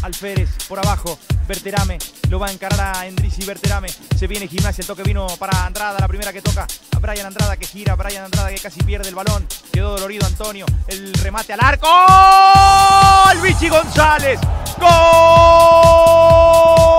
Alférez por abajo, Berterame lo va a encarar a Endrizi. Berterame, se viene Gimnasia, el toque vino para Andrada, la primera que toca a Brian Andrada, que gira, Brian Andrada que casi pierde el balón, quedó dolorido Antonio, el remate al arco, ¡gol! Vichy González, ¡gol!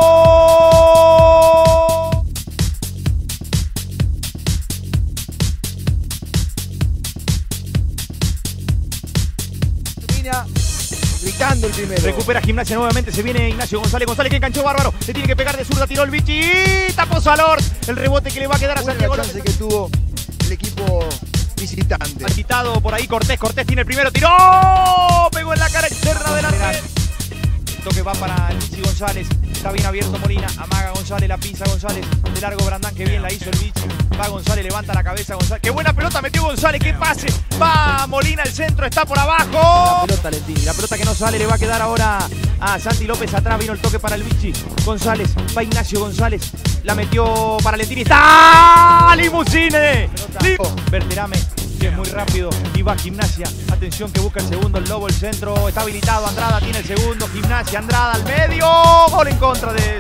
Gritando el primero. Recupera Gimnasia nuevamente, se viene Ignacio González. González que enganchó bárbaro, le tiene que pegar de zurda, tiró el Vichy, tapó Salor. El rebote que le va a quedar a Santiago López. Que tuvo el equipo visitante. Agitado por ahí Cortés, Cortés tiene el primero, tiró, pegó en la cara externa del arquero. El toque va para el Vichy González, está bien abierto Molina, amaga González, la pisa González, de largo Brandán, que bien la hizo el Vichy. Va González, levanta la cabeza González, qué buena pelota metió González, qué pase, va Molina, el centro está por abajo. La pelota Lentini, la pelota que no sale le va a quedar ahora a Santi López, atrás vino el toque para el Vichy González, va Ignacio González, la metió para Lentini, está Limusine, Berterame, que es muy rápido y va Gimnasia, atención que busca el segundo, el Lobo, el centro, está habilitado, Andrada tiene el segundo, Gimnasia, Andrada al medio, gol en contra de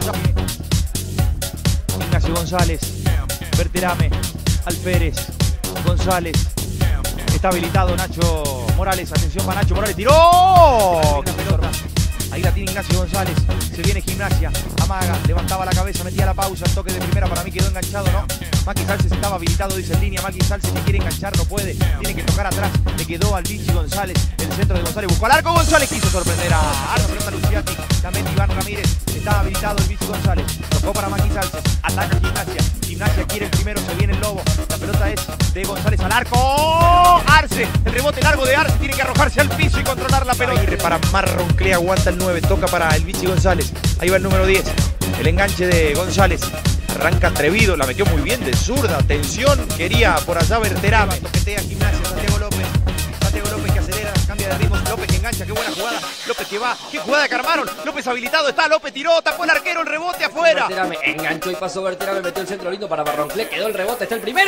Ignacio González, Berterame, Alférez, González, está habilitado Nacho Morales, atención para Nacho Morales, tiró, ahí la tiene Ignacio González, se viene Gimnasia, amaga, levantaba la cabeza, metía la pausa, el toque de primera, para mí quedó enganchado, ¿no? Maki Salces estaba habilitado, dice en línea, Maki Salces que quiere enganchar, no puede, tiene que tocar atrás, le quedó al Vichy González, el centro de González, buscó al arco, González quiso sorprender a Arno, pelota Luciati, también Iván Ramírez, estaba habilitado el Vichy González, tocó para Maki Salces, ataca Gimnasia, Gimnasia quiere el primero, se viene el Lobo, la pelota es de González al arco, Arce, el rebote largo de Arce, tiene que arrojarse al piso y controlar la pelota. Para Marronclé, aguanta el 9, toca para el Vichy González, ahí va el número 10, el enganche de González. Arranca atrevido, la metió muy bien de zurda, atención, quería por allá Berterame, toquetea Gimnasia, Santiago López que acelera, cambia de ritmo, López que engancha, qué buena jugada, López que va, qué jugada que armaron, López habilitado está, López tiró, tapó el arquero, el rebote afuera. Berterame enganchó y pasó Berterame, metió el centro lindo para Marronclé, quedó el rebote, está el primero.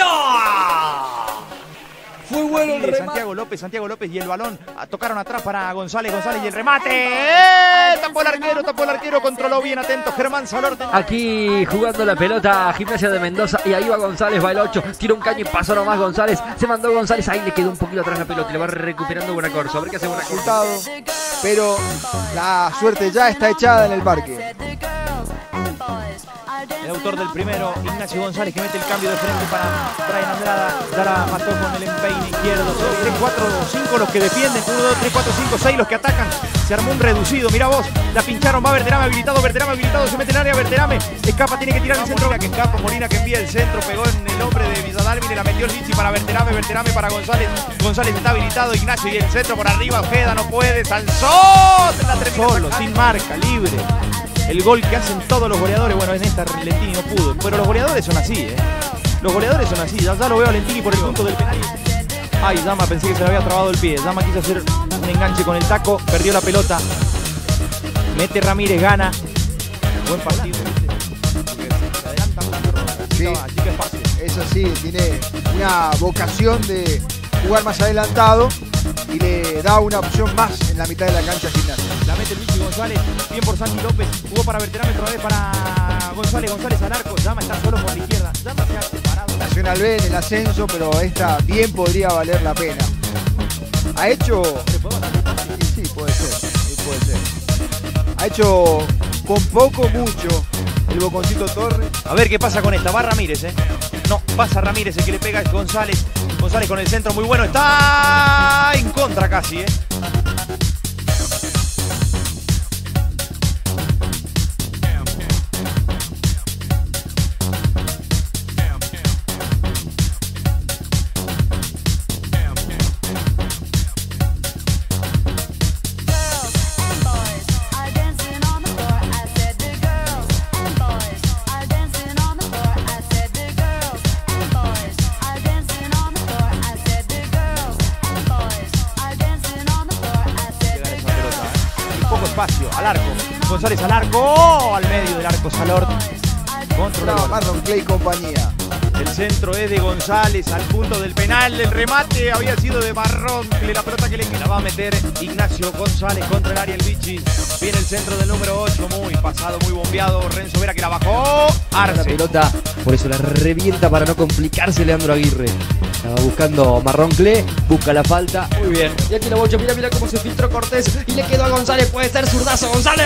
Fue bueno el remate. Santiago López y el balón tocaron atrás para González y el remate. Tapó el arquero, controló bien, atento Germán Salor. Aquí jugando la pelota Gimnasia de Mendoza y ahí va González, va el 8, tira un caño y pasó nomás González, se mandó González, ahí le quedó un poquito atrás la pelota y le va recuperando Buenacorso, a ver qué hace Buenacorso. Pero la suerte ya está echada en el parque. El autor del primero, Ignacio González, que mete el cambio de frente para Brian Andrada. Dara mató con el empeine izquierdo. 3, 4, 5 los que defienden. 1, 2, 3, 4, 5, 6 los que atacan. Se armó un reducido. Mirá vos, la pincharon. Va Berterame habilitado. Se mete en el área. Berterame escapa, tiene que tirar el centro. Que escapa, Molina que envía el centro. Pegó en el hombre de Villadalmine. La metió el Vichy para Berterame. Berterame para González. González está habilitado. Ignacio y el centro por arriba. Ojeda no puede. Salzó. Solo, sin marca, libre. El gol que hacen todos los goleadores, bueno, en esta Lentini no pudo, pero los goleadores son así, Los goleadores son así, ya lo veo a Lentini por el punto del penal. Ay, Dama, pensé que se le había trabado el pie, Dama quiso hacer un enganche con el taco, perdió la pelota, mete Ramírez, gana, buen partido. Se adelanta mucho, sí, así que es fácil. Eso sí, tiene una vocación de jugar más adelantado y le da una opción más en la mitad de la cancha a Gimnasia. La mete el Vichy González, bien por Santi López, jugó para Berterame, otra vez para González al arco, Llama está solo por la izquierda, Llama se ha separado. Nacional B en el ascenso, pero esta bien podría valer la pena. Ha hecho... Sí, puede ser. Ha hecho con poco, mucho el Boconcito Torres. A ver qué pasa con esta, va Ramírez, No, pasa Ramírez, el que le pega es González. González con el centro muy bueno, está en contra casi, Espacio, al arco, González al arco, al medio del arco, Salor, controlado. Marronclé y compañía. El centro es de González al punto del penal. El remate había sido de Marroncle. La pelota que le la va a meter Ignacio González contra el área el Vichy. Viene el centro del número 8. Muy pasado, muy bombeado. Renzo Vera que la bajó. Arce. La pelota, por eso la revienta para no complicarse Leandro Aguirre. Estaba buscando Marroncle, busca la falta. Muy bien. Y aquí la bocha, mira, mira cómo se filtró Cortés. Y le quedó a González, puede ser zurdazo González.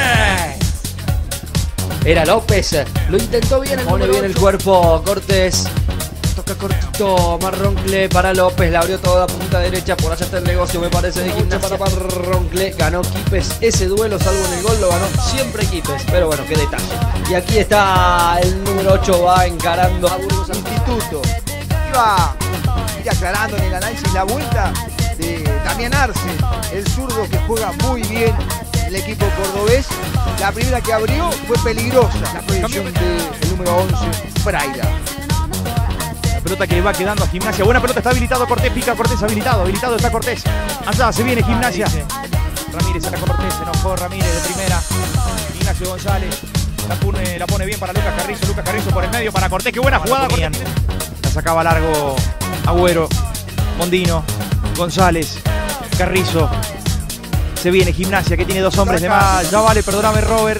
Era López, lo intentó bien, pone bien el cuerpo Cortés. Toca cortito Marroncle para López, la abrió toda punta derecha, por allá está el negocio me parece de Gimnasia para Marroncle. Ganó Quipes ese duelo, salvo en el gol, lo ganó siempre Quipes, pero bueno, qué detalle. Y aquí está el número 8, va encarando a Burgos Instituto. Iba aclarando en el análisis la vuelta de Damián Arce, el zurdo que juega muy bien el equipo cordobés. La primera que abrió fue peligrosa, la proyección del número 11, Fraira. La pelota que le va quedando a Gimnasia. Buena pelota, está habilitado Cortés, pica Cortés, habilitado está Cortés. Allá se viene Gimnasia. Ramírez saca Cortés, se enojó Ramírez de primera. Ignacio González la pone bien para Lucas Carrizo por el medio para Cortés. Qué buena jugada. La sacaba largo Agüero, Mondino, González, Carrizo. Se viene Gimnasia que tiene dos hombres de más. Ya vale, perdóname Robert.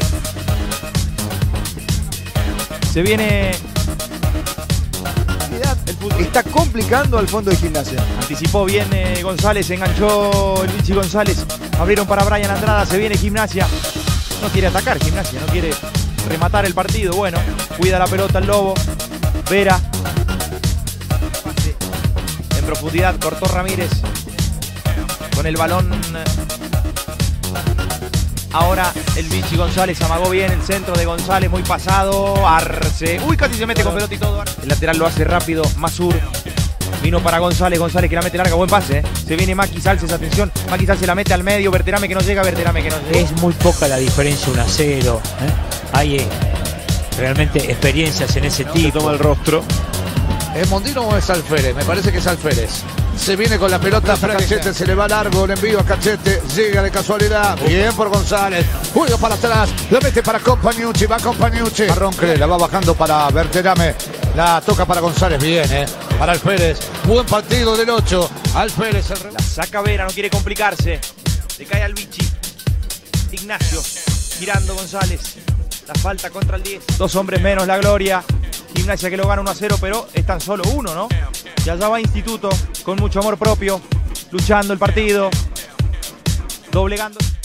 Se viene. Está complicando al fondo de Gimnasia. Anticipó bien González, enganchó el Vichy González. Abrieron para Brian Andrada, se viene Gimnasia. No quiere atacar Gimnasia, no quiere rematar el partido. Bueno, cuida la pelota el Lobo. Vera. En profundidad cortó Ramírez. Con el balón. Ahora el Vichy González amagó bien el centro de González, muy pasado. Arce. Uy, casi se mete con pelota y todo. El lateral lo hace rápido. Masur. Vino para González que la mete larga. Buen pase. Se viene Maki Salces, atención. Maki Salces la mete al medio. Berterame que no llega, Berterame que no llega. Es muy poca la diferencia, 1-0. Hay realmente experiencias en ese tipo. Toma el rostro. ¿Es Mondino o es Alférez? Me parece que es Alférez. Se viene con la pelota para Cachete, se le va largo el envío a Cachete, llega de casualidad, bien por González, juega para atrás, la mete para Compagnucci, va Compagnucci, Marroncle la va bajando para Berterame, la toca para González, bien, para Alférez, buen partido del 8, Alférez. La saca Vera, no quiere complicarse, le cae al Vichy, Ignacio, girando González, la falta contra el 10, dos hombres menos la gloria. Gimnasia que lo gana 1-0, pero es tan solo uno, ¿no? Y allá va Instituto con mucho amor propio, luchando el partido, doblegando.